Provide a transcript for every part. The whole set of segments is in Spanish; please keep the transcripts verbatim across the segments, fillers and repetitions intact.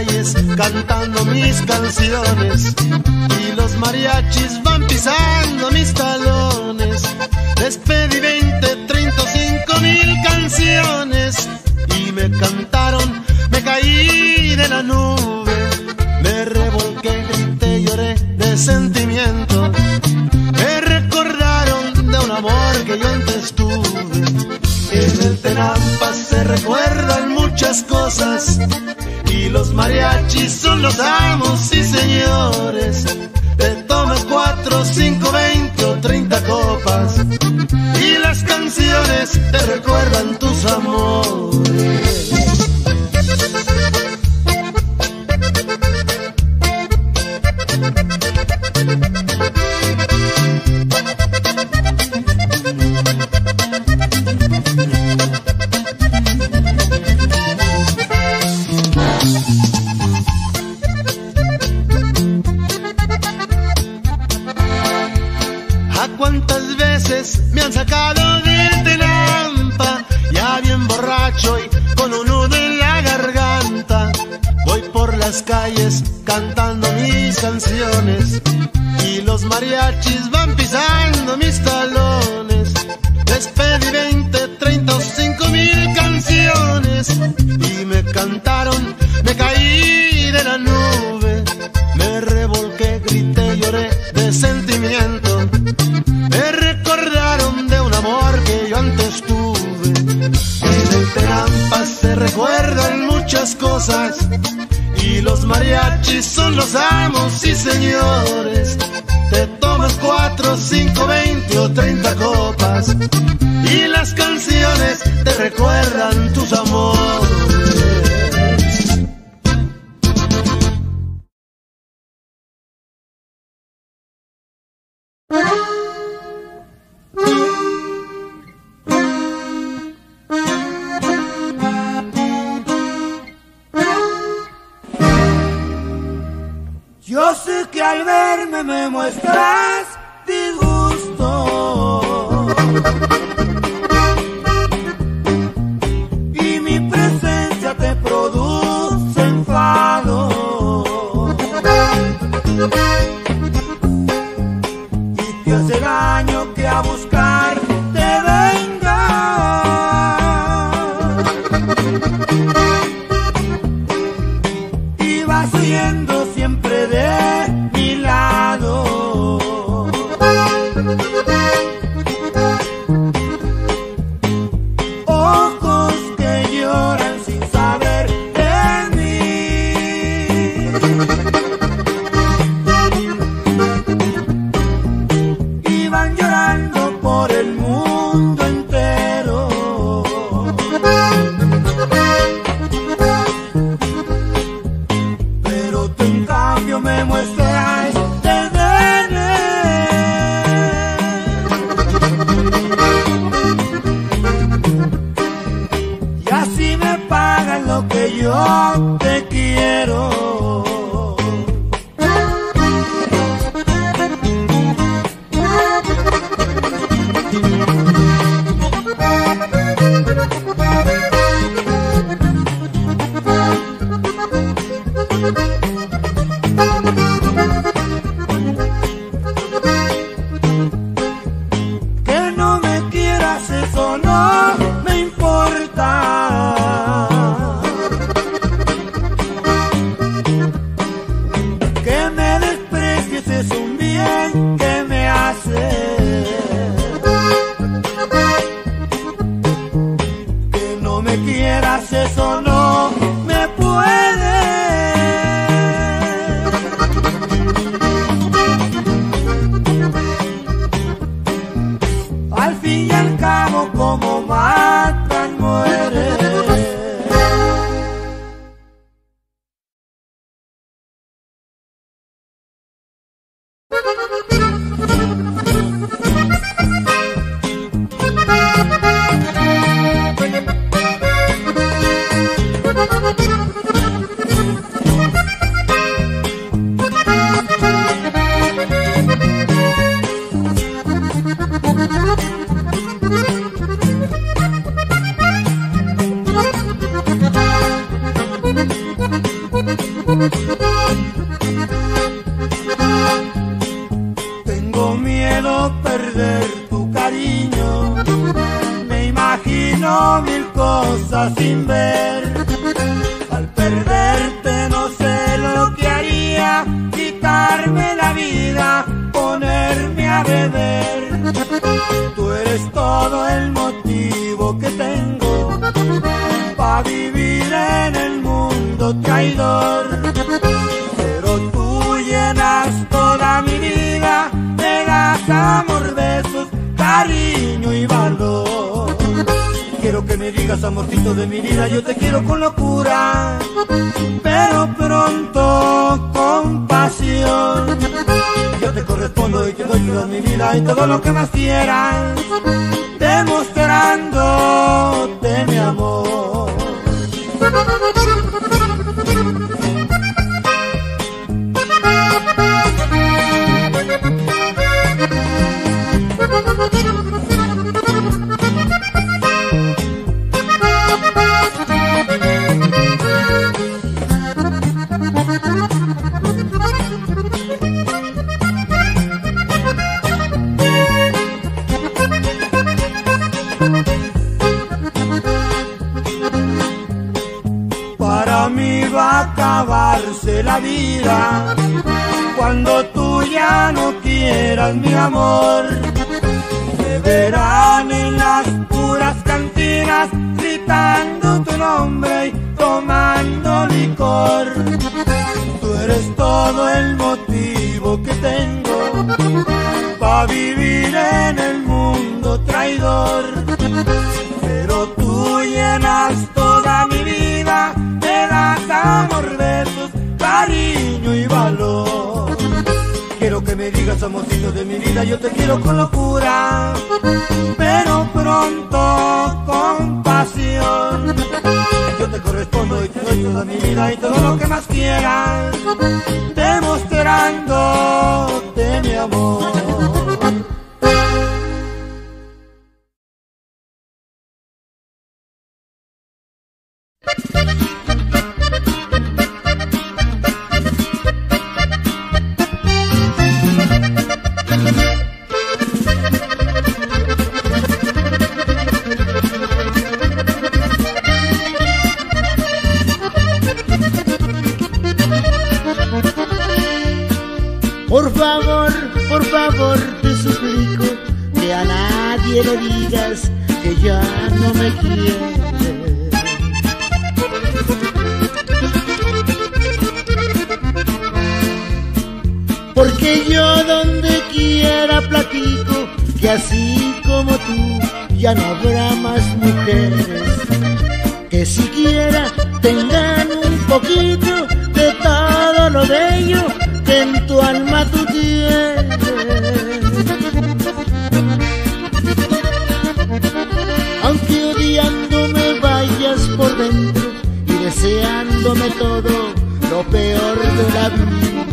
calles cantando mis canciones y los mariachis van pisando mis talones. Les pedí veinte, treinta o cinco mil canciones y me cantaron, me caí de la nube, me revolqué, grité, lloré de sentimiento. Me recordaron de un amor que yo antes tuve. En el Tenampa se recuerdan muchas cosas y los mariachis son los amos y señores. Te tomas cuatro, cinco, veinte o treinta copas y las canciones te recuerdan tus amores. ¿Cuántas veces me han sacado del Tenampa? Ya bien borracho y con un nudo en la garganta. Voy por las calles cantando mis canciones y los mariachis van pisando mis talones. Les pedí veinte, treinta o cinco mil canciones y me cantaron, me caí de la nube, me revolqué, grité, lloré de sentimiento. Me recordaron de un amor que yo antes tuve. En el Tenampa se recuerdan muchas cosas y los mariachis son los amos y señores. Te tomas cuatro, cinco, veinte o treinta copas y las canciones te recuerdan tus amores. Yo sé que al verme me muestras disgusto y mi presencia te produce enfado y te hace daño que a buscar te venga y vas huyendo siempre de mi lado. Ojos que lloran sin saber de mí y van llorando por el mundo entero. Pero tú en cambio me muestras desdén y así me pagan lo que yo te quiero. Que no me quieras, eso no me importa. hecho mil cosas sin ver. Al perderte no sé lo que haría, quitarme la vida, ponerme a beber. Tú eres todo el motivo que tengo para vivir en el mundo traidor. Pero tú llenas toda mi vida, me das amor, besos, cariño y valor. Quiero que me digas, amorcito de mi vida, yo te quiero con locura, pero pronto con pasión. Yo te correspondo y te doy toda mi vida y todo lo que más quieras, demostrándote mi amor. Para mí va a acabarse la vida cuando tú ya no quieras mi amor. Me verán en las puras cantinas gritando tu nombre y tomando licor. Tú eres todo el motivo que tengo para vivir en el mundo traidor. Pero tú llenas toda mi vida, me das amor, besos, cariño y valor. Quiero que me digas, amorcito de mi vida, yo te quiero con locura, pero pronto con pasión. Yo te correspondo y te doy toda mi vida y todo lo que más quieras, demostrándote mi amor. Por favor, por favor, te suplico que a nadie le digas que ya no me quieres. Porque yo donde quiera platico que así como tú ya no habrá más mujeres que siquiera tengan un poquito de todo lo bello que en tu alma tú tienes. Aunque odiándome vayas por dentro y deseándome todo lo peor de la vida,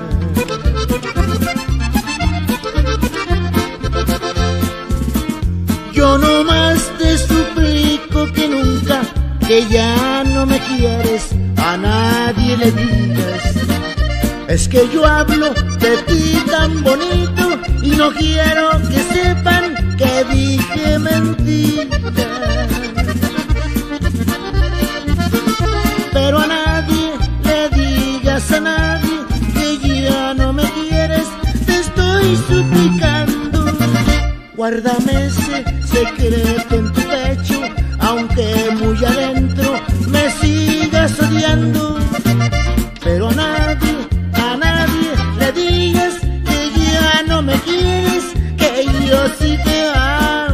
yo nomás te suplico que nunca, que ya no me quieres, a nadie le digas. Es que yo hablo de ti tan bonito y no quiero que sepan que dije mentiras. Pero a nadie le digas, a nadie, que ya no me quieres, te estoy suplicando. Guárdame ese secreto en tu pecho, aunque muy adentro me sigas odiando. Pero a nadie, a nadie le digas que ya no me quieres, que yo sí te amo.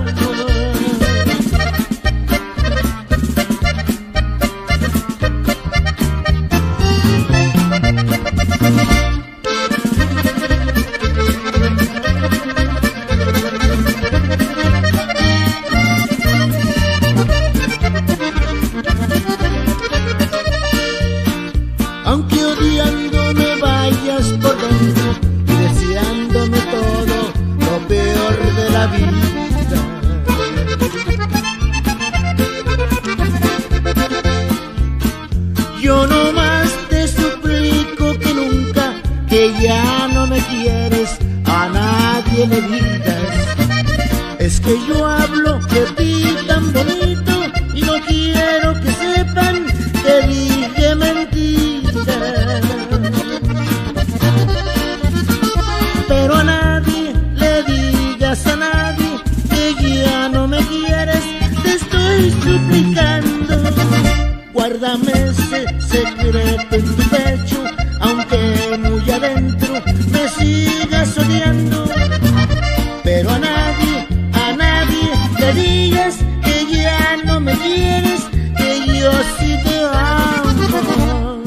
Aunque odiándome vayas por dentro y deseándome todo lo peor de la vida, yo nomás te suplico que nunca, que ya no me quieres, a nadie le digas. Es que yo hablo de ti tan bonito estoy suplicando. Guárdame ese secreto en tu pecho, aunque muy adentro me sigas odiando. Pero a nadie, a nadie le digas que ya no me quieres, que yo sí te amo.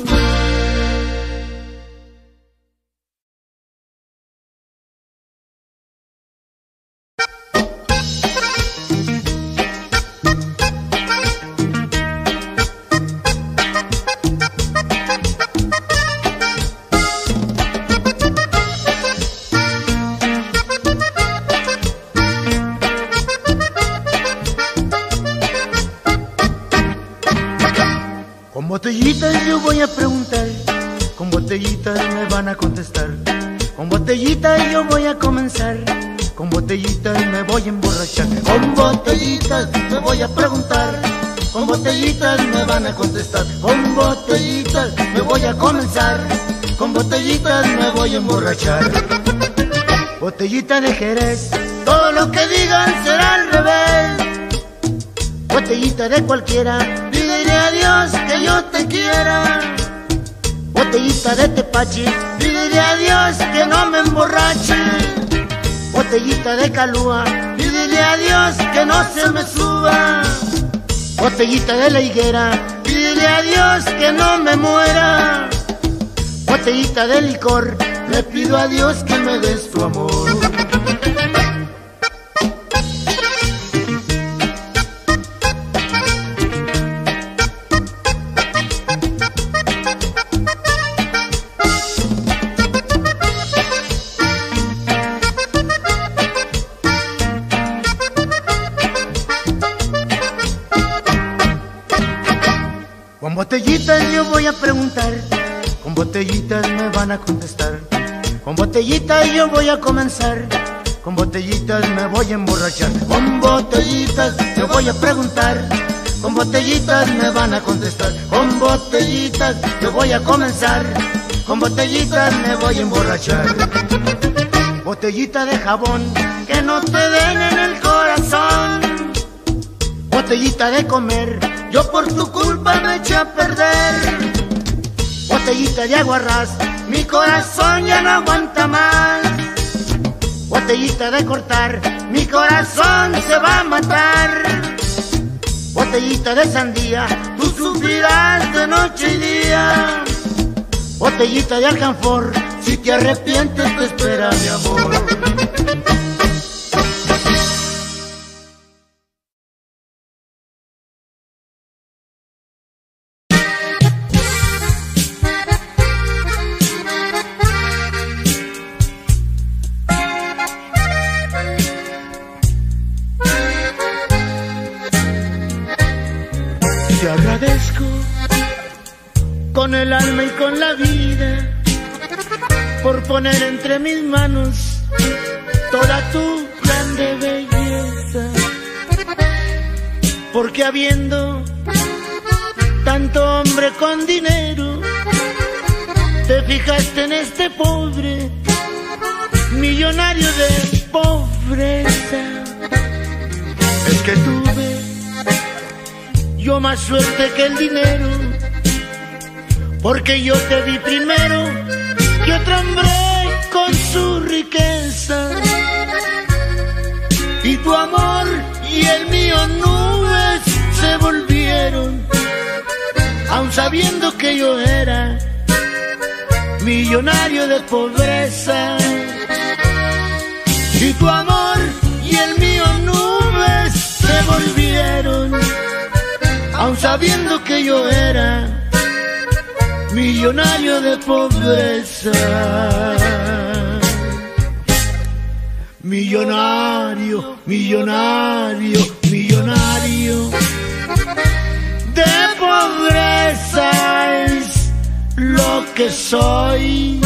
Con botellitas yo voy a preguntar, con botellitas me van a contestar. Con botellitas yo voy a comenzar, con botellitas me voy a emborrachar. Con botellitas me voy a preguntar, con botellitas me van a contestar. Con botellitas me voy a comenzar, con botellitas me voy a emborrachar. Botellita de Jerez, todo lo que digan será al revés. Botellita de cualquiera, pídele a Dios que yo te quiera. Botellita de Tepache, pídele a Dios que no me emborrache. Botellita de Calúa, pídele a Dios que no se me suba. Botellita de La Higuera, pídele a Dios que no me muera. Botellita de licor, le pido a Dios que me des tu amor. Con botellitas yo voy a preguntar, con botellitas me van a contestar. Con botellitas yo voy a comenzar, con botellitas me voy a emborrachar. Con botellitas yo voy a preguntar, con botellitas me van a contestar. Con botellitas yo voy a comenzar, con botellitas me voy a emborrachar. Botellita de jabón, que no te den en el corazón. Botellita de comer, yo por tu culpa me eché a perder. Botellita de aguarrás, mi corazón ya no aguanta más. Botellita de cortar, mi corazón se va a matar. Botellita de sandía, tú sufrirás de noche y día. Botellita de alcanfor, si te arrepientes te espera mi amor. Te agradezco con el alma y con la vida por poner entre mis manos toda tu grande belleza, porque habiendo tanto hombre con dinero, te fijaste en este pobre millonario de pobreza. Es que tuve yo más suerte que el dinero, porque yo te vi primero que otro hombre con su riqueza. Y tu amor y el mío nubes se volvieron, aun sabiendo que yo era millonario de pobreza. Y tu amor y el mío nubes se volvieron, aun sabiendo que yo era millonario de pobreza. Millonario, millonario, millonario de pobreza es lo que soy.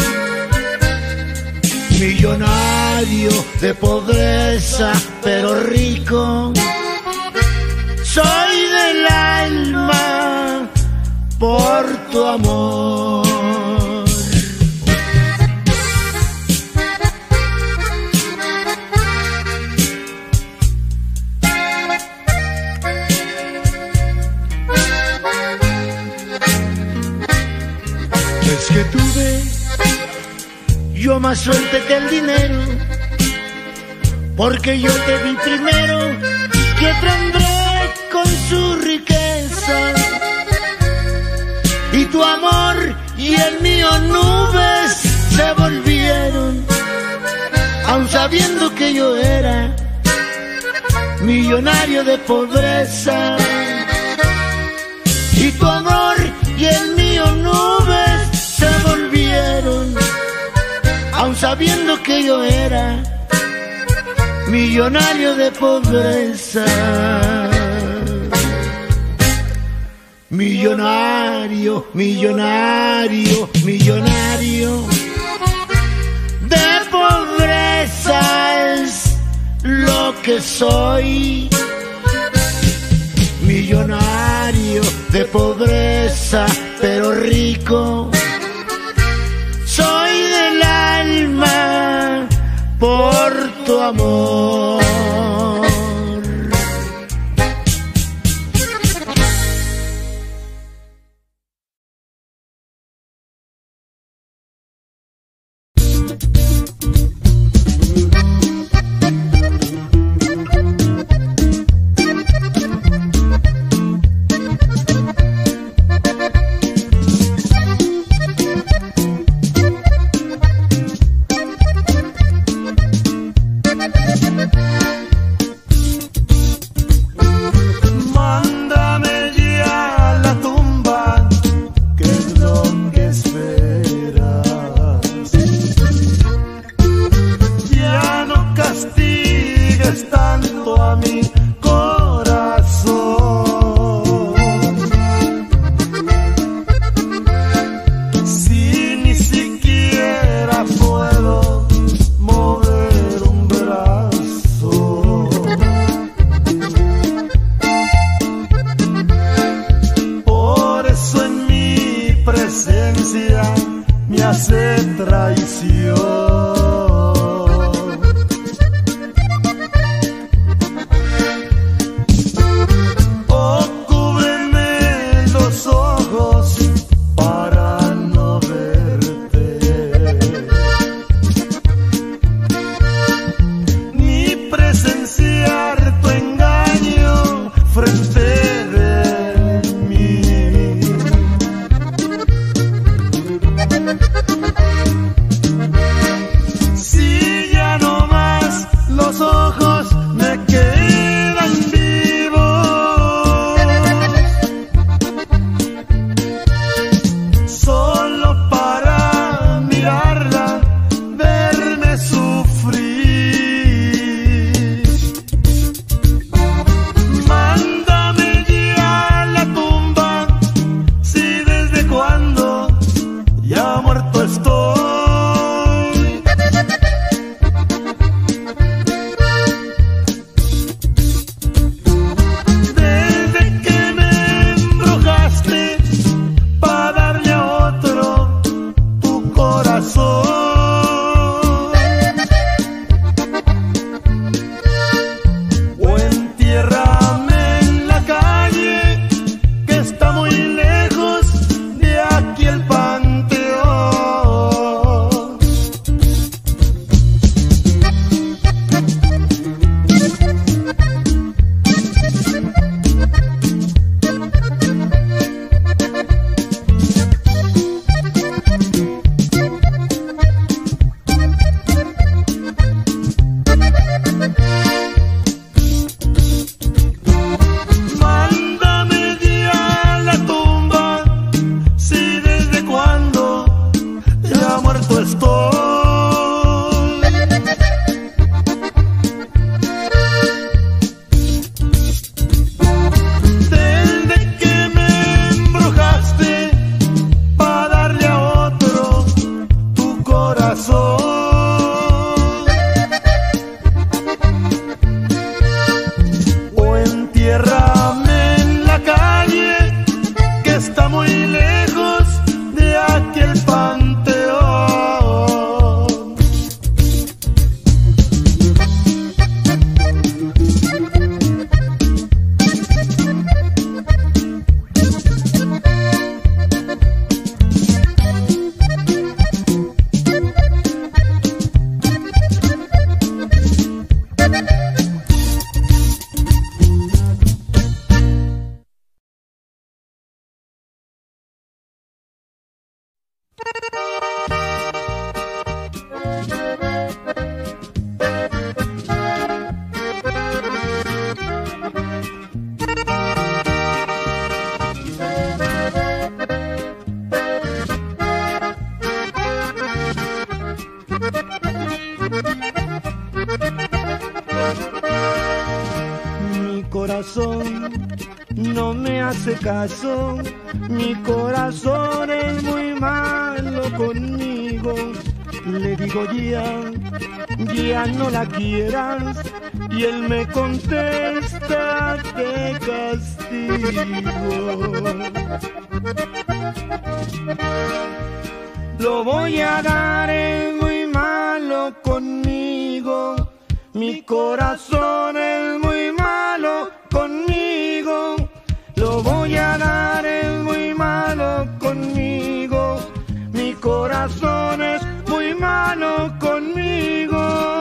Millonario de pobreza, pero rico soy del alma por tu amor. que tuve yo más suerte que el dinero, porque yo te vi primero, que otro Andrés con su riqueza, y tu amor y el mío nubes se volvieron, aun sabiendo que yo era millonario de pobreza, y tu amor y el mío nubes se volvieron, aun sabiendo que yo era millonario de pobreza. Millonario, millonario, millonario de pobreza es lo que soy. Millonario de pobreza, pero rico soy del alma por tu amor. no me hace caso, mi corazón es muy malo conmigo. Le digo ya, ya no la quieras, y él me contesta, te castigo. Lo voy a dar, es muy malo conmigo, mi corazón es muy malo conmigo. Lo voy a dar, es muy malo conmigo, mi corazón es muy malo conmigo.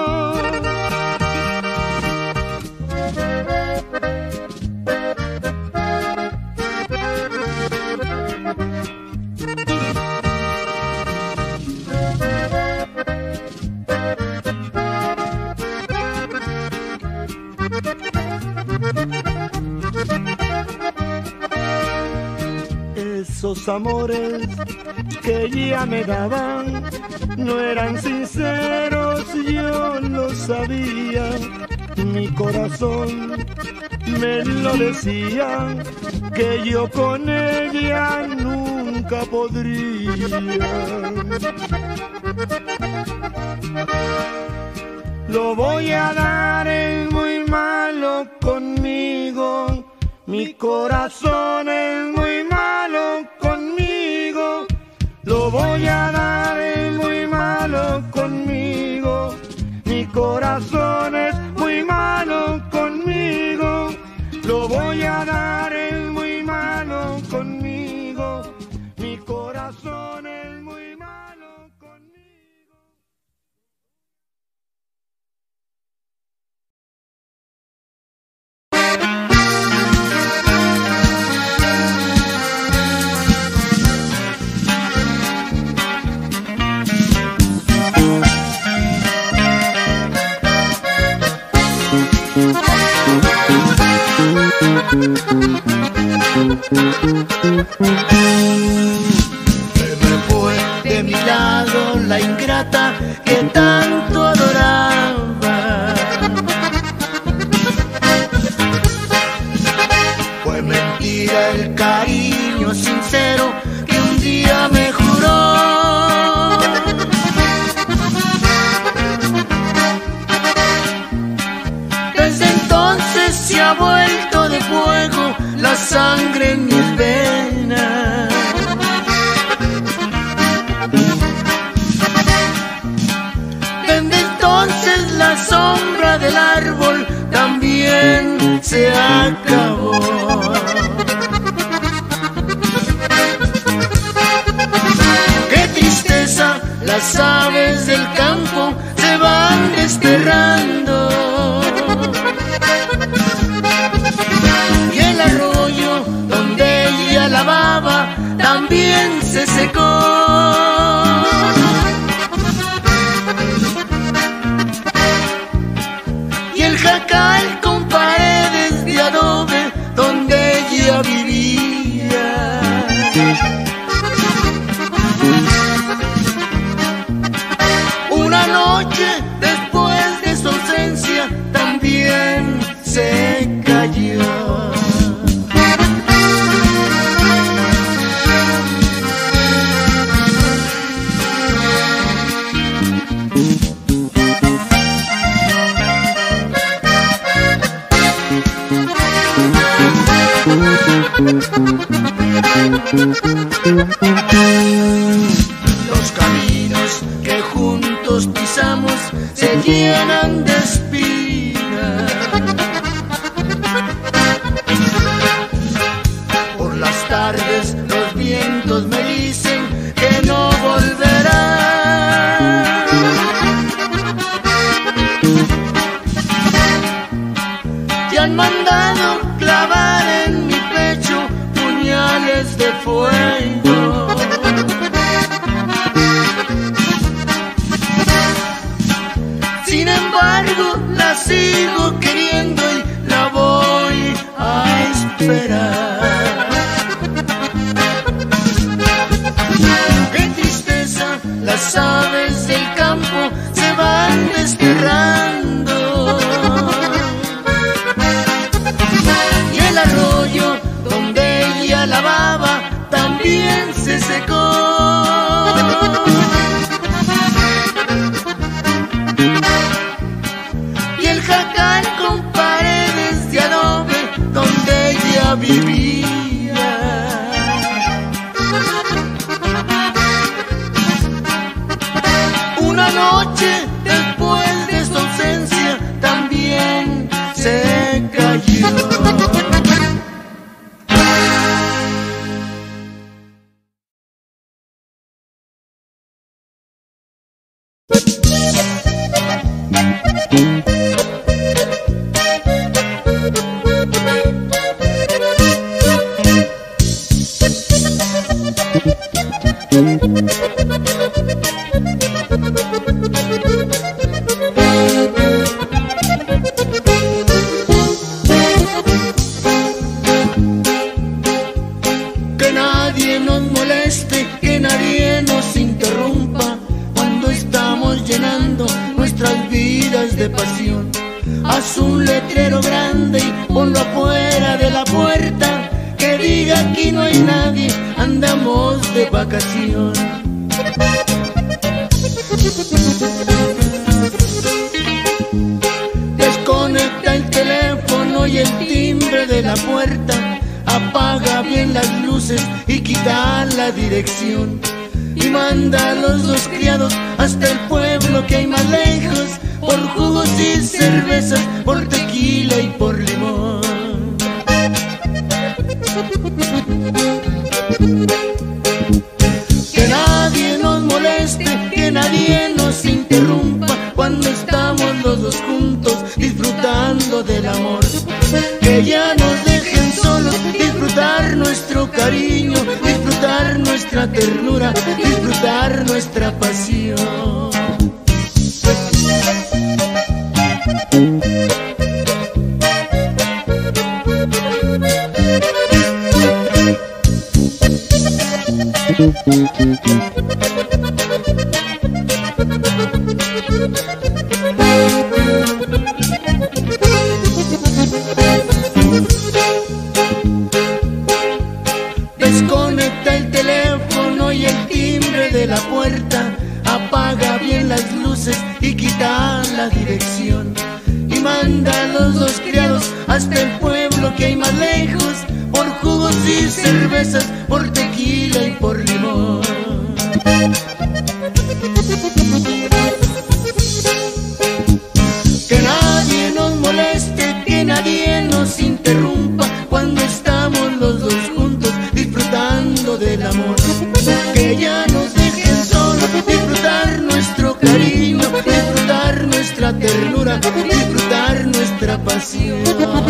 Esos amores que ya me daban no eran sinceros, yo lo sabía. Mi corazón me lo decía, que yo con ella nunca podría. Lo voy a dar, es muy malo conmigo, mi corazón es muy malo conmigo. Lo voy a dar, es muy malo conmigo, mi corazón es muy malo conmigo. Lo voy a dar, es muy malo conmigo, mi corazón es muy malo conmigo. Se me fue de mi lado la ingrata que tanto adoraba. Fue mentira el cariño sincero que un día me juró. Desde entonces se ha vuelto de fuego la sangre en mis venas. Desde entonces la sombra del árbol también se acabó. Qué tristeza, las aves del campo se van desterrando. Donde ella lavaba también se secó. Y el jacal con paredes de adobe donde ella vivía. Una noche después de su ausencia también se cayó. Los caminos que juntos pisamos se llenan de espinas. Por las tardes los vientos me dicen que no volverá. Te han mandado clavar en mi pecho puñales de fuego. Sin embargo, la sigo queriendo y la voy a esperar. Qué tristeza, las aves del campo se van desterrando. Y el arroyo un letrero grande y ponlo afuera de la puerta, que diga aquí no hay nadie, andamos de vacación. Desconecta el teléfono y el timbre de la puerta, apaga bien las luces y quita la dirección, y manda a los dos criados hasta el pueblo que hay más lejos, por jugos y cervezas, por tequila y por limón. Que nadie nos moleste, que nadie nos interrumpa cuando estamos los dos juntos disfrutando del amor. Que ya nos dejen solos disfrutar nuestro cariño, disfrutar nuestra ternura, disfrutar nuestra pasión. Desconecta el teléfono y el timbre de la puerta, apaga bien las luces y quita la dirección, y manda a los dos criados hasta el pueblo que hay más lejos, por jugos y cervezas, por tequila y por limón. Que nadie nos moleste, que nadie nos interrumpa cuando estamos los dos juntos disfrutando del amor. Que ya nos dejen solos disfrutar nuestro cariño, disfrutar nuestra ternura, disfrutar nuestra pasión.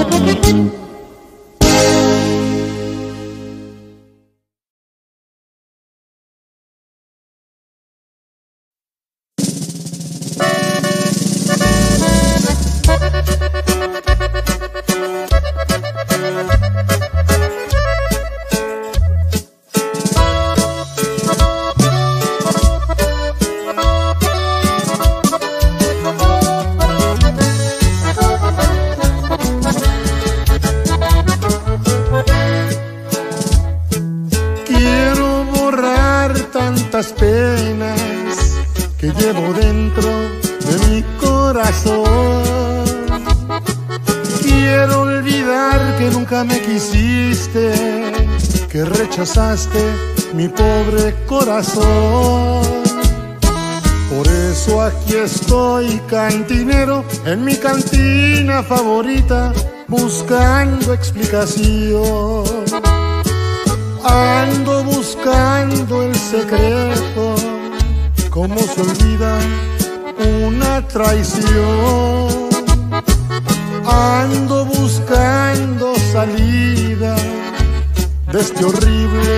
Penas que llevo dentro de mi corazón. Quiero olvidar que nunca me quisiste, que rechazaste mi pobre corazón. Por eso aquí estoy, cantinero, en mi cantina favorita, buscando explicación. Ando buscando el secreto, cómo se olvida una traición. Ando buscando salida de este horrible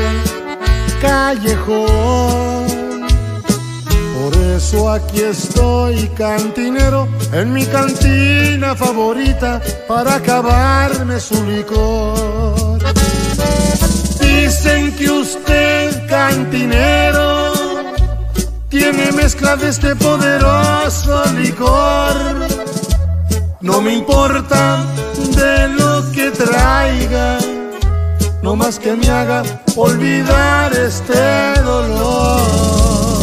callejón. Por eso aquí estoy, cantinero, en mi cantina favorita, para acabarme su licor. Dicen que usted, cantinero, tiene mezcla de este poderoso licor. No me importa de lo que traiga, no más que me haga olvidar este dolor.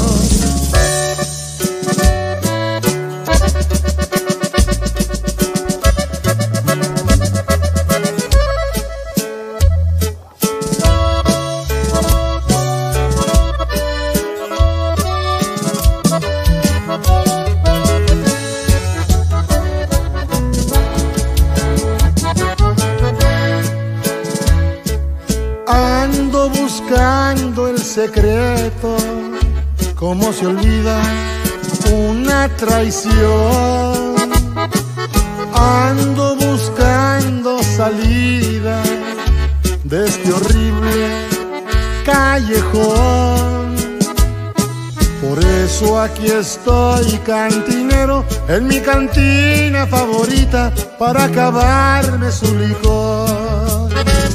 Ando buscando el secreto, cómo se olvida una traición. Ando buscando salida de este horrible callejón. Por eso aquí estoy, cantinero, en mi cantina favorita, para acabarme su licor.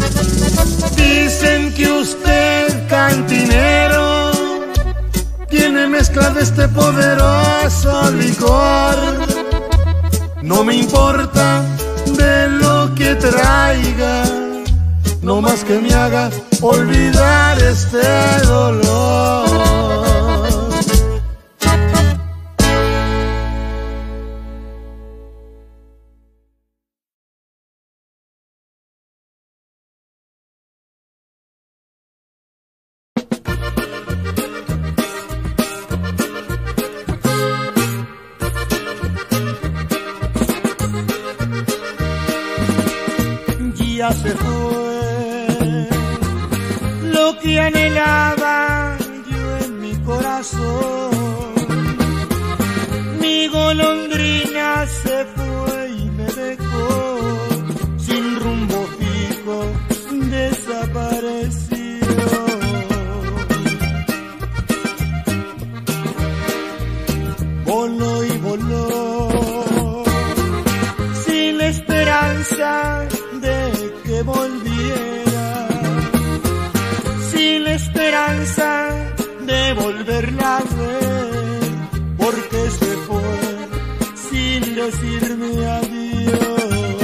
Dicen que usted, cantinero, tiene mezcla de este poderoso licor. No me importa de lo que traiga, no más que me haga olvidar este dolor. Ya se fue lo que anhelaba yo en mi corazón. Mi golondrina se fue y me dejó sin rumbo fijo, desapareció. Voló y voló sin esperanza de que volviera, sin la esperanza de volverla a ver, porque se fue sin decirme adiós.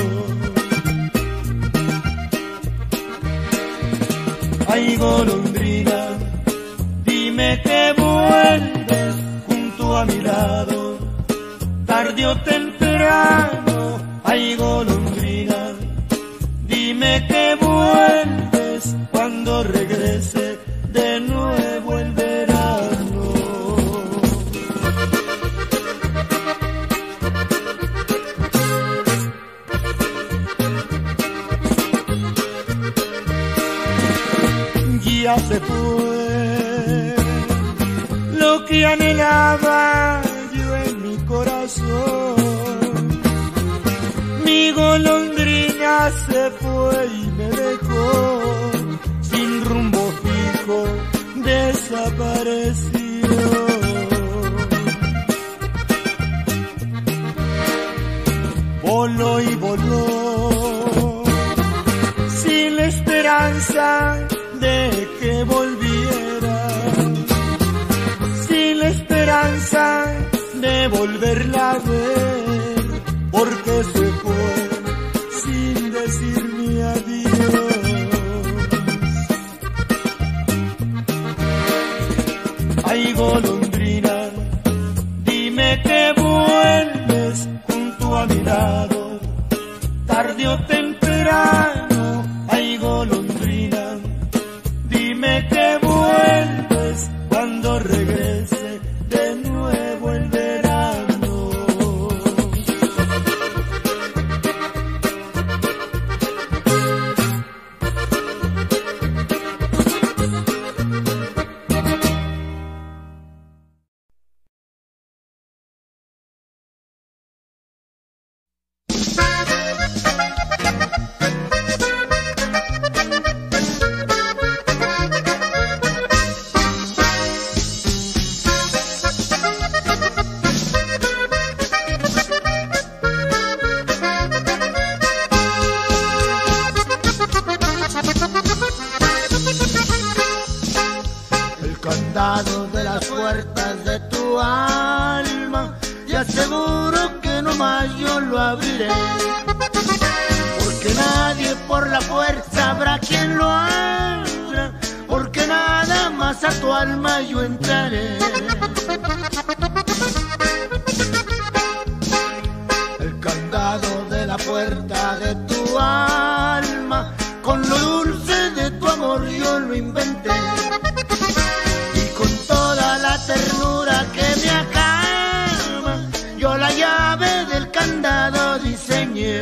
Ay, golondrina, dime que vuelves junto a mi lado, tarde o temprano. Ay, golondrina, dime que vuelves cuando regrese de nuevo el verano. Ya se fue lo que anhelaba yo en mi corazón. Mi golondrina se fue y me dejó sin rumbo fijo, desapareció. Voló y voló sin la esperanza de que volviera, sin la esperanza de volverla a ver, porque se fue sin decirme adiós. Ay, golondrina, dime que vuelves junto a mi lado, tarde o temprano. Ay, golondrina, dime que vuelves cuando regrese de nuevo el verano. De las puertas de tu alma, te aseguro que no más yo lo abriré, porque nadie por la fuerza habrá quien lo abra, porque nada más a tu alma yo entraré. El candado de la puerta de tu alma, con lo dulce de tu amor yo lo inventé, la ternura que me acalma, yo la llave del candado diseñé.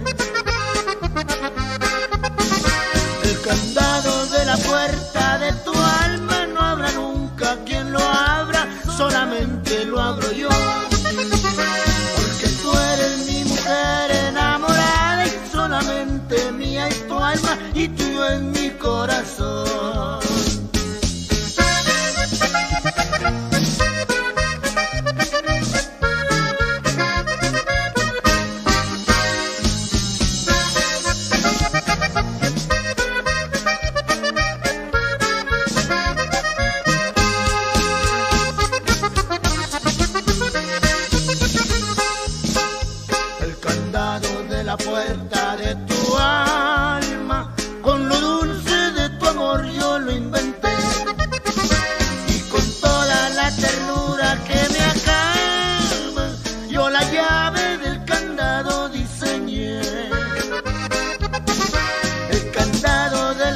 El candado de la puerta de tu alma no habrá nunca quien lo abra, solamente lo abro yo, porque tú eres mi mujer enamorada y solamente mía es tu alma y tuyo es mi corazón.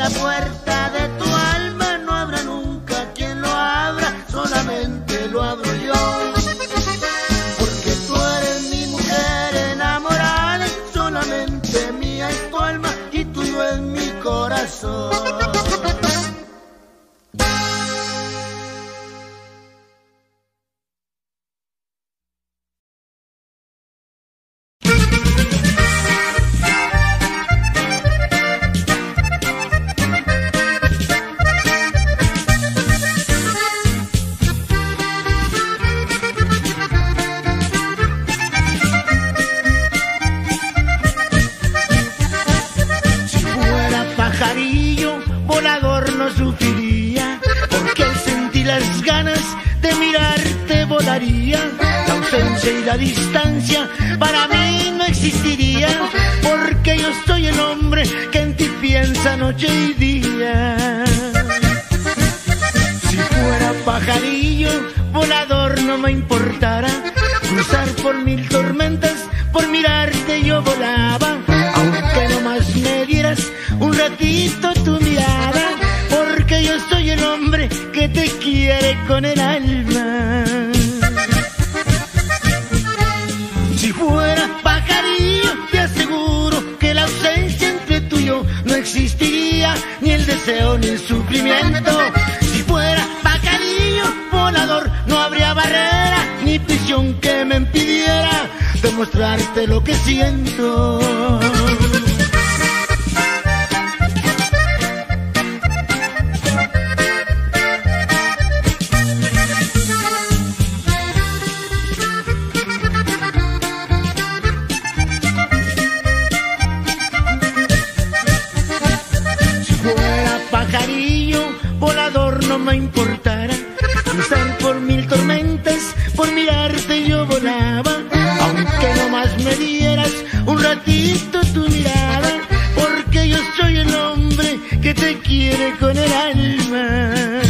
la puerta de tu alma no habrá nunca quien lo abra, solamente lo abro yo. Porque tú eres mi mujer enamorada, solamente mía es tu alma y tuyo es mi corazón. Pajarillo volador no sufriría, porque al sentir las ganas de mirarte volaría. La ausencia y la distancia para mí no existirían, porque yo soy el hombre que en ti piensa noche y día. Si fuera pajarillo volador no me importara cruzar por mil tormentas, por mirarte yo volaba. Aunque nomás me dieras un ratito tu mirada, porque yo soy el hombre que te quiere con el alma. Si fuera pajarillo te aseguro que la ausencia entre tú y yo no existiría, ni el deseo ni el sufrimiento. Si fuera pajarillo volador no habría barrera ni prisión que me impidiera demostrarte lo que siento. Pajarillo volador no me importara cruzar por mil tormentas, por mirarte yo volaba. Aunque nomás me dieras un ratito tu mirada, porque yo soy el hombre que te quiere con el alma.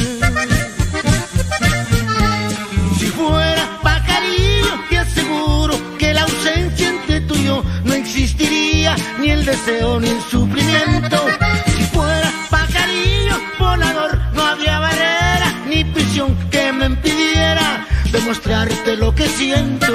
Si fuera pajarillo te aseguro que la ausencia entre tú y yo no existiría, ni el deseo ni el sufrimiento. Si fuera pajarillo volador no habría barrera ni prisión que me impidiera demostrarte lo que siento.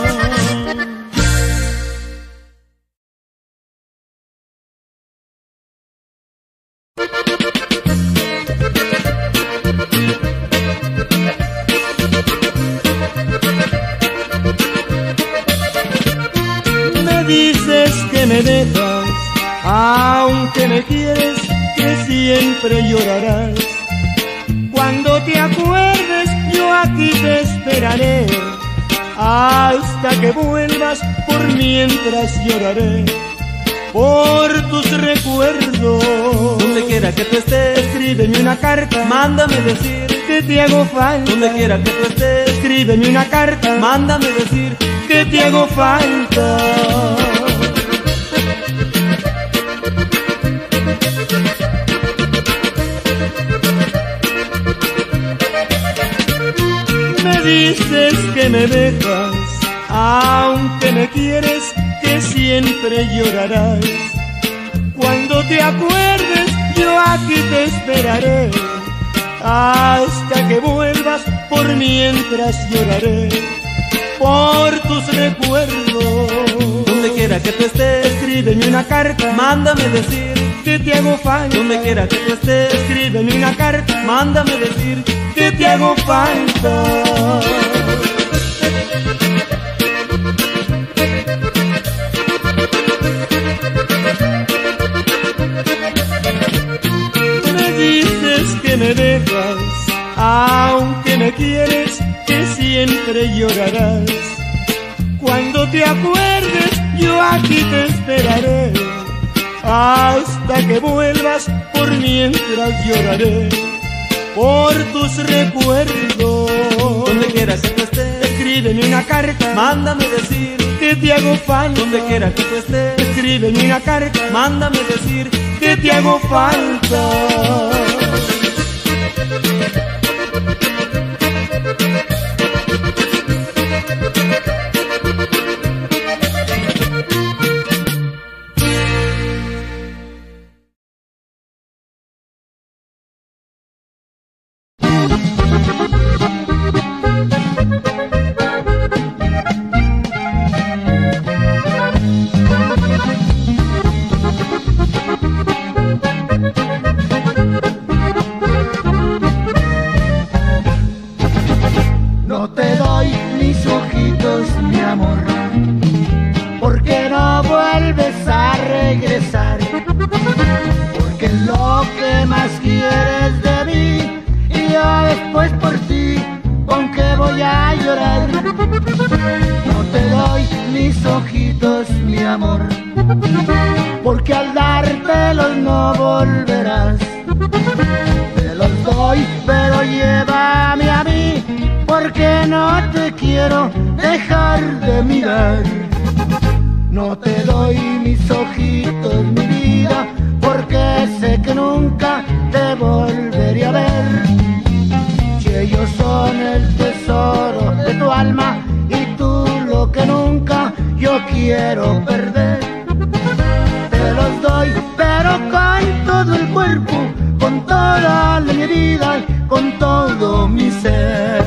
Me dices que me dejas, aunque me quieres, que siempre llorarás. Cuando te acuerdes, yo aquí te esperaré, hasta que vuelvas, por mientras lloraré por tus recuerdos. Donde quiera que tú estés, escríbeme una carta, mándame decir que te hago falta. donde quiera que tú estés, escríbeme una carta, mándame decir que te hago falta. Me dices que me dejas, aunque me quieres, que siempre llorarás. Cuando te acuerdes, yo aquí te esperaré, hasta que vuelvas, por mientras lloraré por tus recuerdos. donde quiera que tú estés, Escríbeme una carta, mándame decir que te hago falta. donde quiera que tú estés, Escríbeme una carta, mándame decir que te hago falta. Me dices que me dejas, aunque me quieres, que siempre llorarás. Cuando te acuerdes, yo aquí te esperaré, hasta que vuelvas, por mientras lloraré por tus recuerdos. donde quiera que tú estés, Escríbeme una carta, mándame decir que te hago falta. donde quiera que tú estés, Escríbeme una carta, mándame decir que te hago falta. más quieres de mí? Y yo después por ti, ¿con qué voy a llorar? No te doy mis ojitos, mi amor, porque al dártelos no volverás. Te los doy, pero llévame a mí, porque no te quiero dejar de mirar. No te doy mis ojitos, mi vida, porque sé que nunca te volveré a ver. Si ellos son el tesoro de tu alma y tú lo que nunca yo quiero perder. Te los doy, pero con todo el cuerpo, con toda mi vida y con todo mi ser.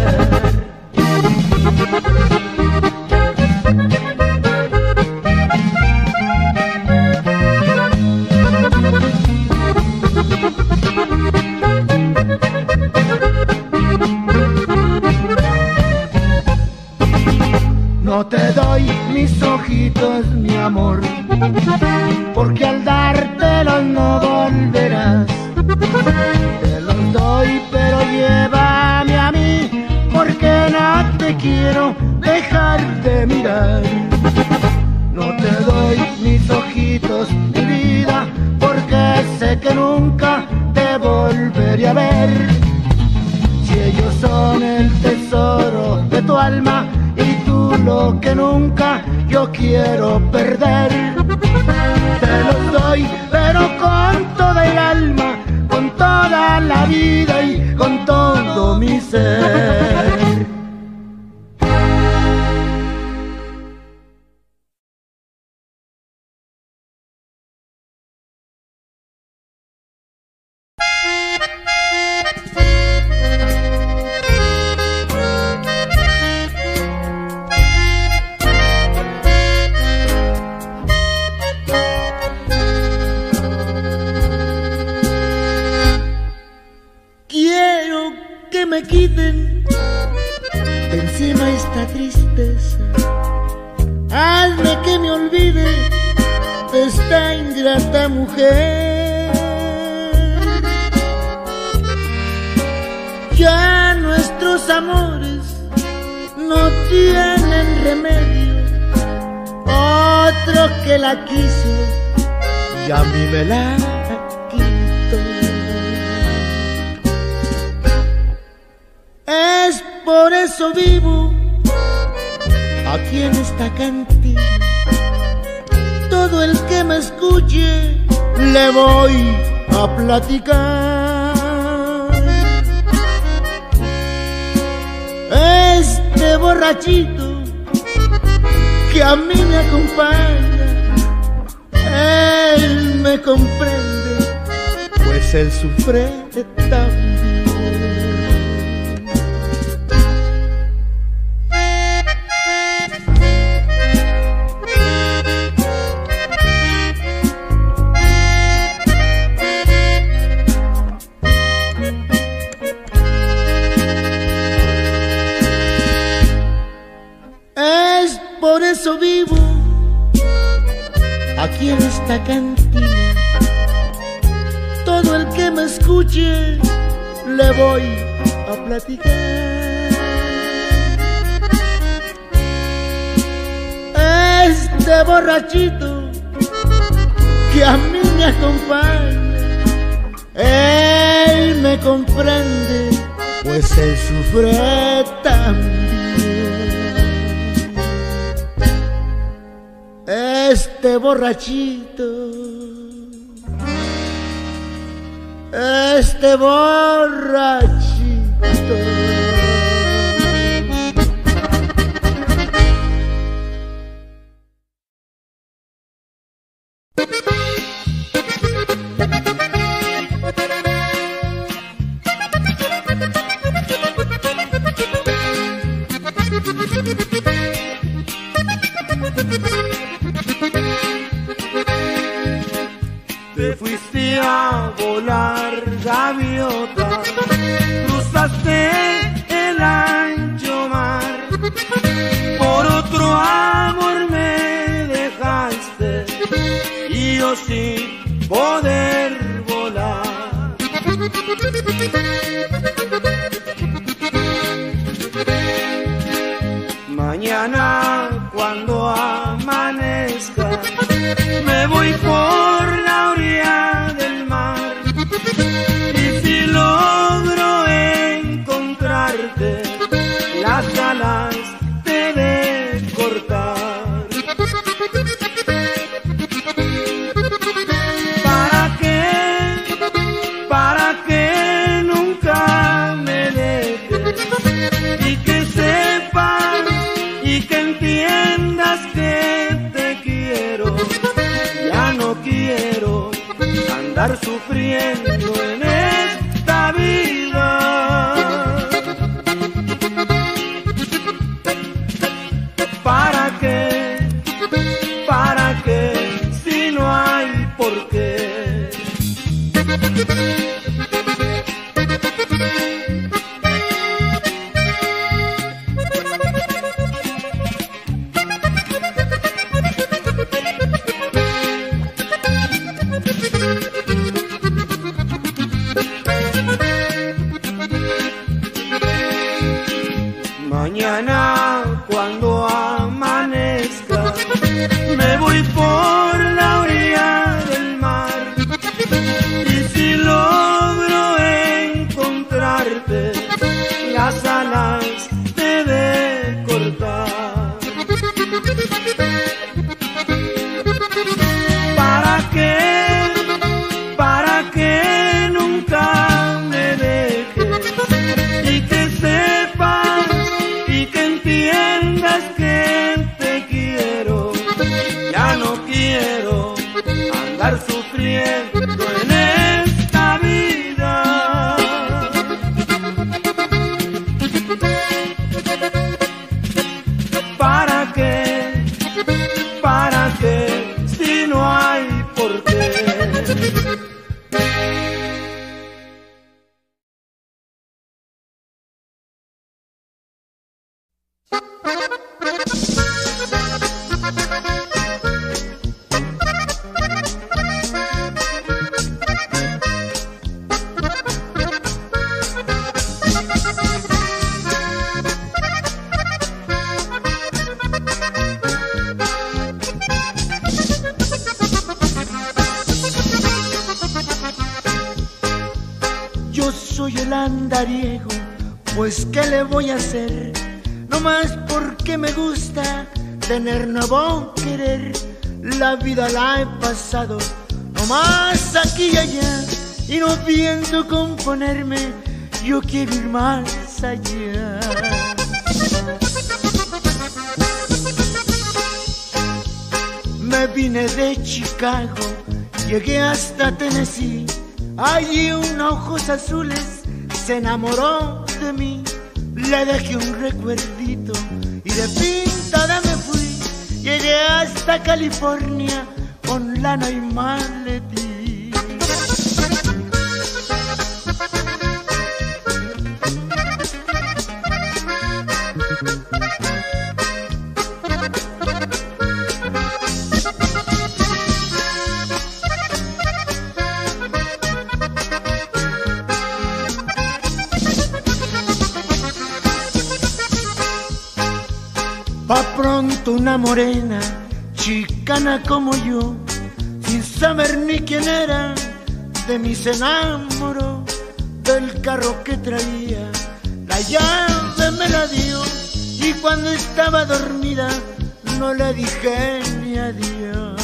No te doy mis ojitos, mi amor, porque al dártelos no volverás. Te los doy, pero llévame a mí, porque no te quiero dejar de mirar. No te doy mis ojitos, mi vida, porque sé que nunca te volveré a ver. Si ellos son el tesoro de tu alma y tú lo que nunca yo quiero perder. Te los doy, pero con toda el alma, con toda la vida y con todo mi ser. Me quiten de encima esta tristeza, hazme que me olvide de esta ingrata mujer. Ya nuestros amores no tienen remedio, otro que la quiso y a mí me la quitó. Es por eso vivo aquí en esta cantina. Todo el que me escuche le voy a platicar. Este borrachito que a mí me acompaña, él me comprende, pues él sufre también. Por eso vivo aquí en esta cantina. Todo el que me escuche le voy a platicar. Este borrachito que a mí me acompaña, él me comprende, pues él sufre también. Este borrachito, este borrachito. Te fuiste a volar, gaviota, cruzaste el ancho mar, por otro amor me dejaste y yo sin poder volar. Mañana cuando amanezca me voy por la orilla del mar, y si logro encontrarte las alas te de cortar. ¿Para qué? Para que nunca me dejes y que sepas y que entiendas que te quiero. Ya no quiero andar sufriendo en esta vida. ¿Para qué? ¿Para qué? Si no hay por qué. Mañana cuando amanezca me voy por la orilla del mar, y si logro encontrarte las alas te de cortar. ¿Para qué? Para que nunca me dejes y que sepas y que entiendas que te quiero. Ya no quiero andar sufriendo en esta vida. ¿Para qué? ¿Para qué? Si no hay por qué. Yo soy el andariego, pues ¿qué le voy a hacer? No más porque me gusta tener nuevo querer. La vida la he pasado no más aquí y allá, y no pienso componerme, yo quiero ir más allá. Me vine de Chicago, llegué hasta Tennessee. Allí un ojos azules se enamoró de mí. Le dejé un recuerdito y de pintada me fui. Llegué hasta California con lana y maletín. Pa' pronto una morena, chicana como yo, sin saber ni quién era, de mí se enamoró. Del carro que traía, la llave me la dio, y cuando estaba dormida, no le dije ni adiós.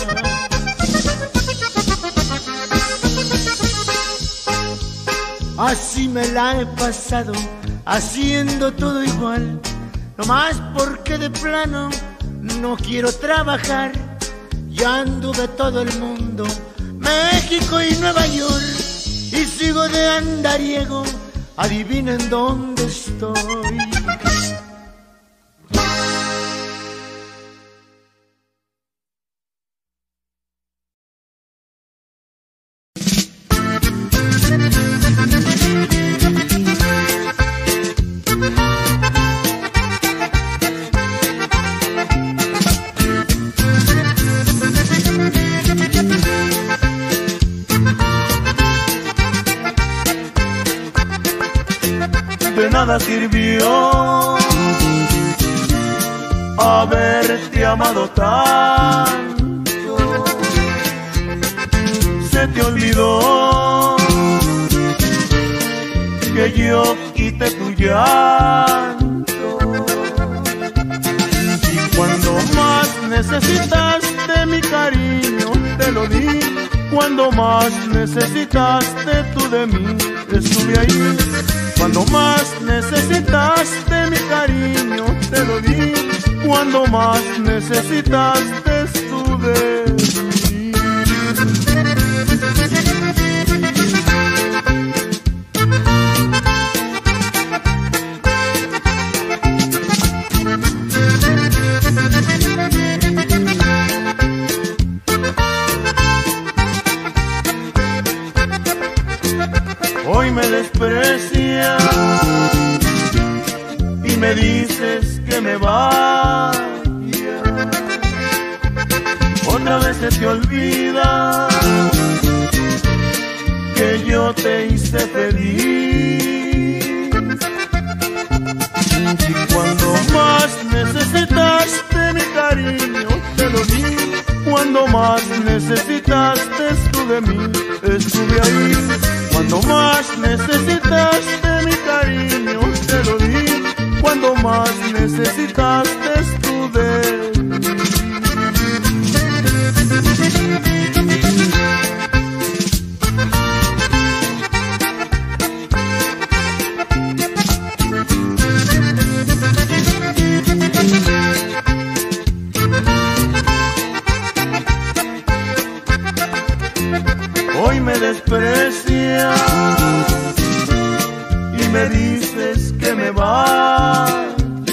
Así me la he pasado, haciendo todo igual, no más porque de plano no quiero trabajar. Ya anduve todo el mundo, México y Nueva York, y sigo de andariego, adivinen dónde estoy. de nada sirvió haberte amado tanto. Se te olvidó que yo quité tu llanto, y cuando más necesitaste mi cariño te lo di. Cuando más necesitaste tú de mí, estuve ahí. Cuando más necesitaste mi cariño, te lo di. Cuando más necesitaste tú de mí. Hoy me desprecias y me dices que me vaya. Otra vez se te olvida que yo te hice feliz. Y cuando más necesitaste mi cariño te lo di. Cuando más necesitaste tú de mí, estuve ahí. Cuando más necesitaste mi cariño, te lo di. Cuando más necesitaste tú de mí. Hoy me desprecias y me dices que me vaya.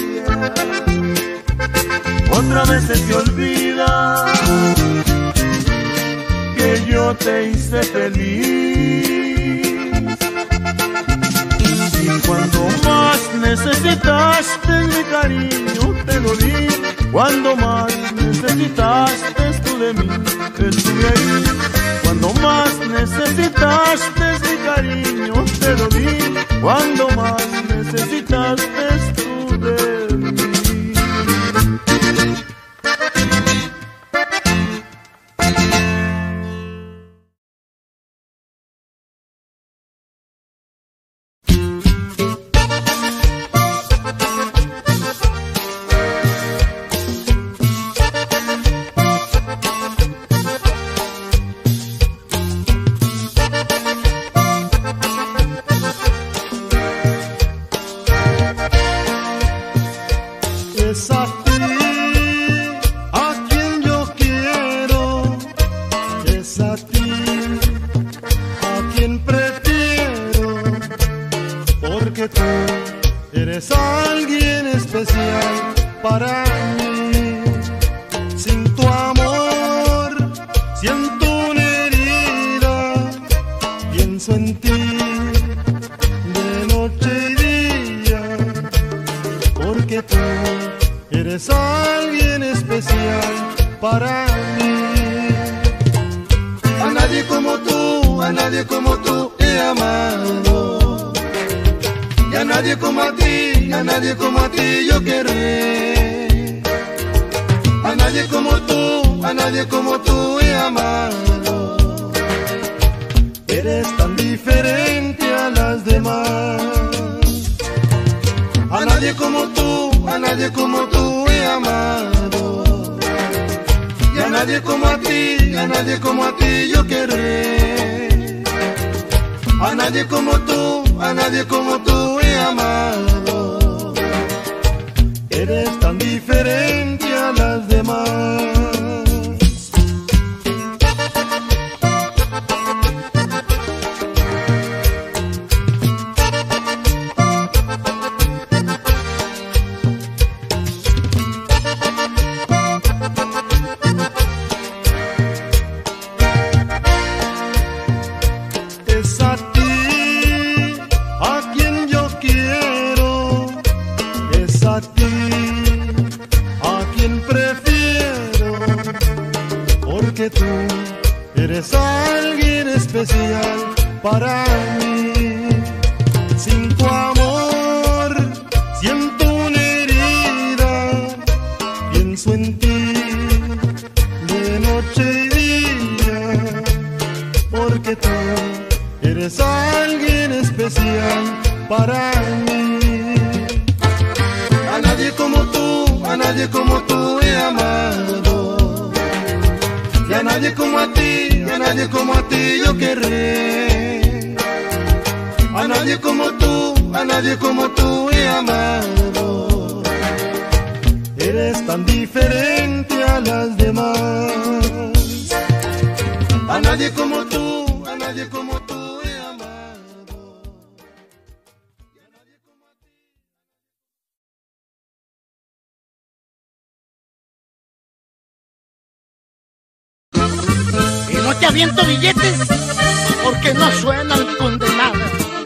Otra vez se te olvida que yo te hice feliz. Y cuando más necesitaste mi cariño te lo di. Cuando más necesitaste tú de mí, estuve ahí. Cuando más necesitaste mi cariño te lo di. Cuando más necesitaste tú de mí. Es a ti a quien yo quiero, es a ti a quien prefiero, porque tú eres alguien especial para mí. Sin tu amor siento una herida, pienso en ti de noche y día, porque tú eres alguien especial para mí. A nadie como tú, a nadie como tú he amado. Y a nadie como a ti, a nadie como a ti yo querré. A nadie como tú, a nadie como tú he amado. Eres tan diferente a las demás. A nadie como tú, a nadie como tú he amado. Y a nadie como a ti, a nadie como a ti yo querré. A nadie como tú, a nadie como tú he amado. Eres tan diferente a las demás. Es a ti a quien yo quiero, es a ti a quien prefiero, porque tú eres alguien especial para mí. Sin tu amor para mí. A nadie como tú, a nadie como tú he amado. Y a nadie como a ti, a nadie como a ti yo querré. A nadie como tú, a nadie como tú he amado. Eres tan diferente a las demás. A nadie como tú, a nadie como tú he amado. Y a nadie como a ti. Y no te aviento billetes porque no suenan condenadas.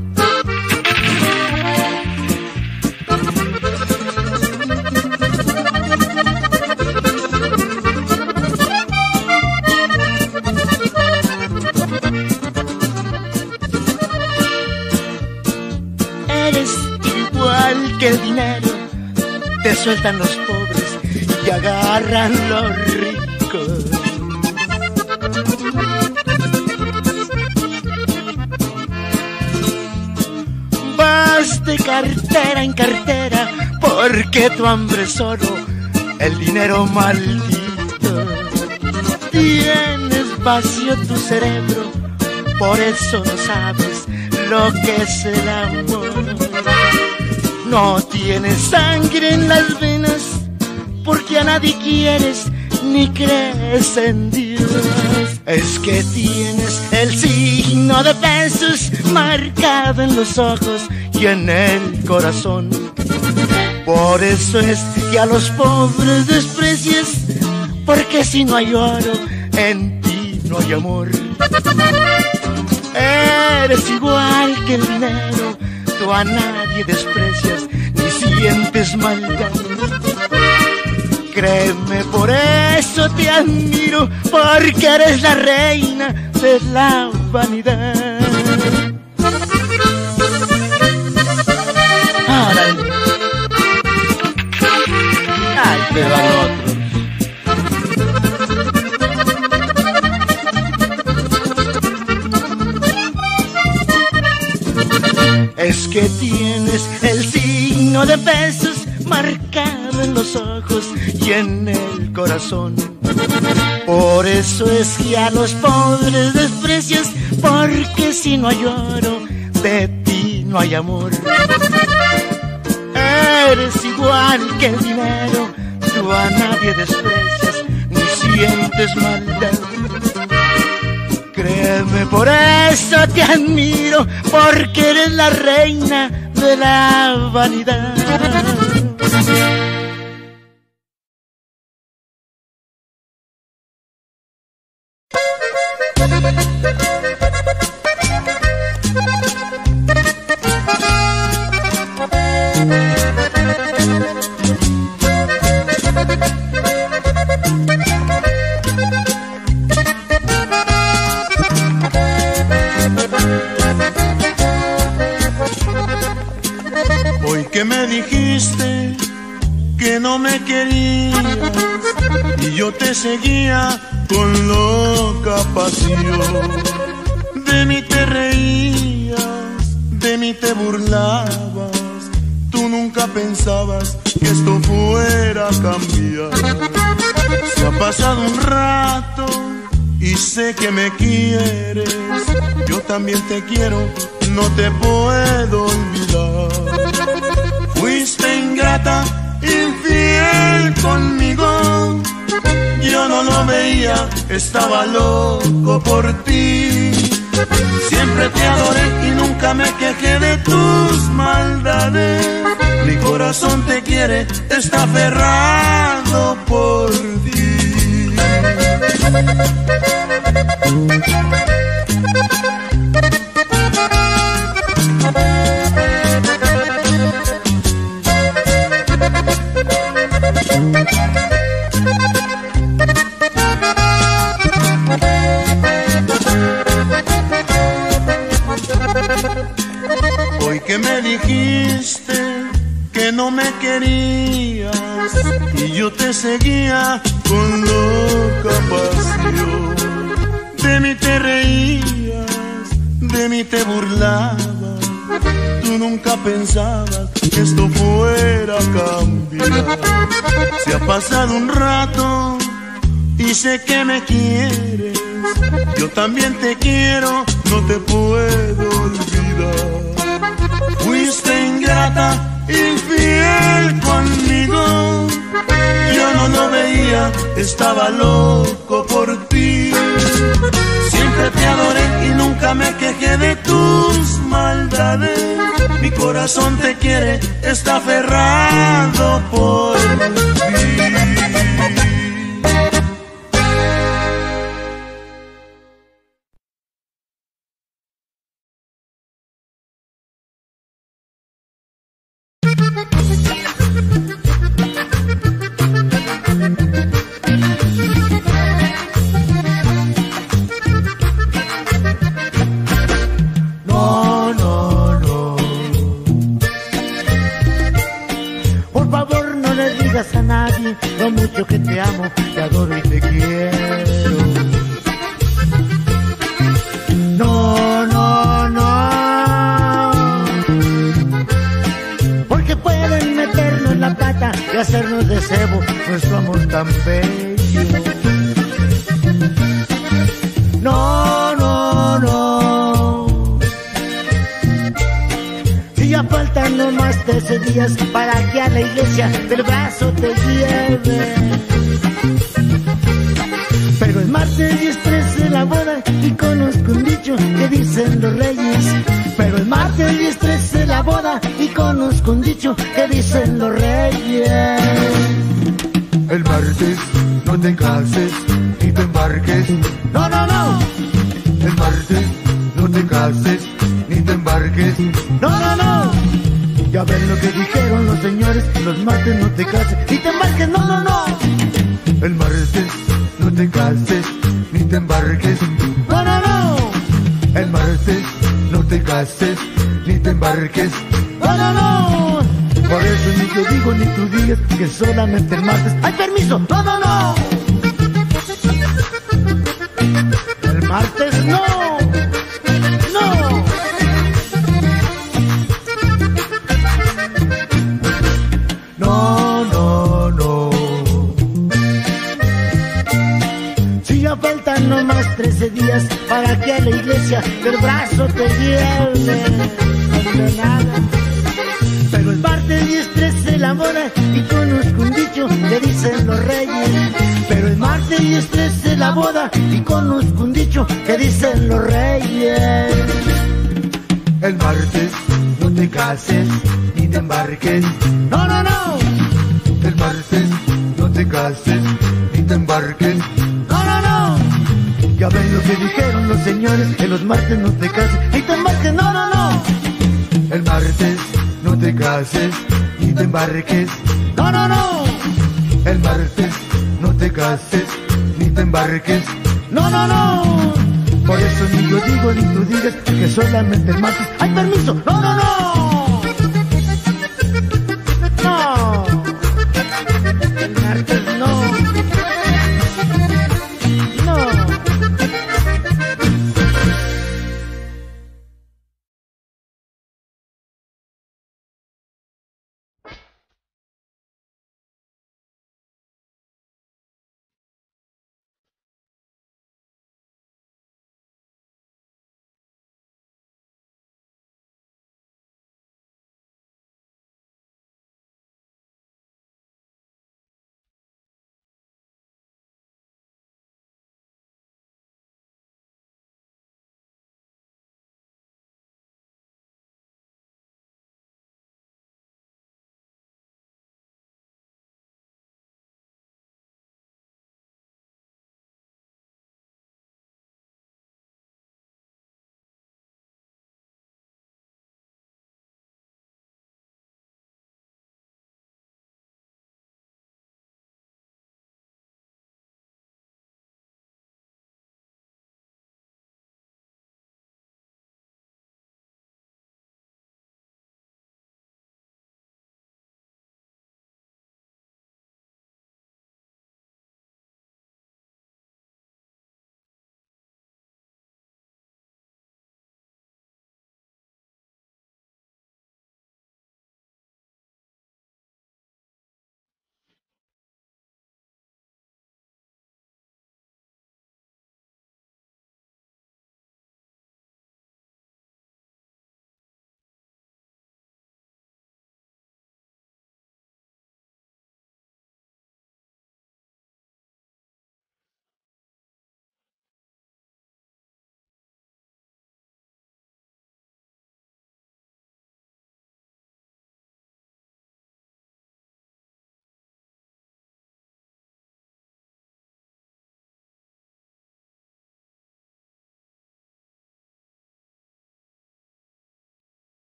Eres igual que el dinero, te sueltan los pobres y agarran los ricos. Vas de cartera en cartera porque tu hambre es solo el dinero maldito. Tienes vacío tu cerebro, por eso no sabes lo que es el amor. No tienes sangre en las venas porque a nadie quieres ni crees en Dios. Es que tienes el signo de pesos marcado en los ojos y en el corazón. Por eso es que a los pobres desprecias, porque si no hay oro, en ti no hay amor. Eres igual que el dinero, tú a nadie desprecias ni sientes maldad. Créeme, por eso te admiro, porque eres la reina de la vanidad. ¡Árale! ¡Ay, te va el otro! Es que tienes el signo de pesos marcado en los ojos y en el corazón. Por eso es que a los pobres desprecias, porque si no hay oro, de ti no hay amor. Eres igual que el dinero, tú a nadie desprecias ni sientes maldad. Créeme, por eso te admiro, porque eres la reina de la vanidad. Hoy que me dijiste que no me querías y yo te seguía con loca pasión. De mí te reías, de mí te burlabas, tú nunca pensabas que esto fuera a cambiar. Se ha pasado un rato y sé que me quieres, yo también te quiero, no te puedo olvidar. Fuiste ingrata, infiel conmigo, yo no lo veía, estaba loco por ti. Siempre te adoré y nunca me quejé de tus maldades. Mi corazón te quiere, está aferrado por ti. Hoy que me dijiste que no me querías y yo te seguía con loca pasión. De mí te reías, de mí te burlabas, tú nunca pensabas que esto fuera a cambiar. Se ha pasado un rato y sé que me quieres. Yo también te quiero, no te puedo olvidar. Fuiste ingrata, infiel conmigo. Yo no lo veía, estaba loco por ti. Siempre te adoré y nunca me quejé de tus maldades. Mi corazón te quiere, está aferrado por ti. A nadie lo mucho que te amo, te adoro y te quiero. No, no, no, porque pueden meternos en la pata y hacernos de cebo nuestro amor tan bello. No, no, no, si ya faltan no más trece días para que a la iglesia del brazo te lleve. Pero el martes y es trece la boda y conozco un dicho que dicen los reyes. Pero el martes y es trece la boda y conozco un dicho que dicen los reyes. El martes no te cases ni te embarques. No, no, no. El martes no te cases ni te embarques. No, no, no. Ya ven lo que dijeron los señores, los martes no te cases ni te embarques. No, no, no. El martes no te cases ni te embarques. No, no, no. El martes no te cases ni te embarques. No, no, no. Por eso ni yo digo ni tú digas que solamente el martes. ¡Ay, permiso! ¡No, no, no! El martes no. ¡No! No, no, no. Si ya faltan nomás trece días para que a la iglesia del brazo te lleve. Condenada. Pero el martes y es trece la boda y conozco un dicho que dicen los reyes. Pero el martes y es trece la boda y conozco un dicho que dicen los reyes. El martes no te cases ni te embarques. No, no, no. El martes no te cases ni te embarques. No, no, no. Ya ven lo que dijeron los señores, que los martes no te cases ni te embarques. No, no, no. El martes no te cases ni te embarques. No, no, no. El martes no te cases ni te embarques. No, no, no. Por eso ni yo digo ni tú digas que solamente el martes. ¡Ay, permiso! No, no, no.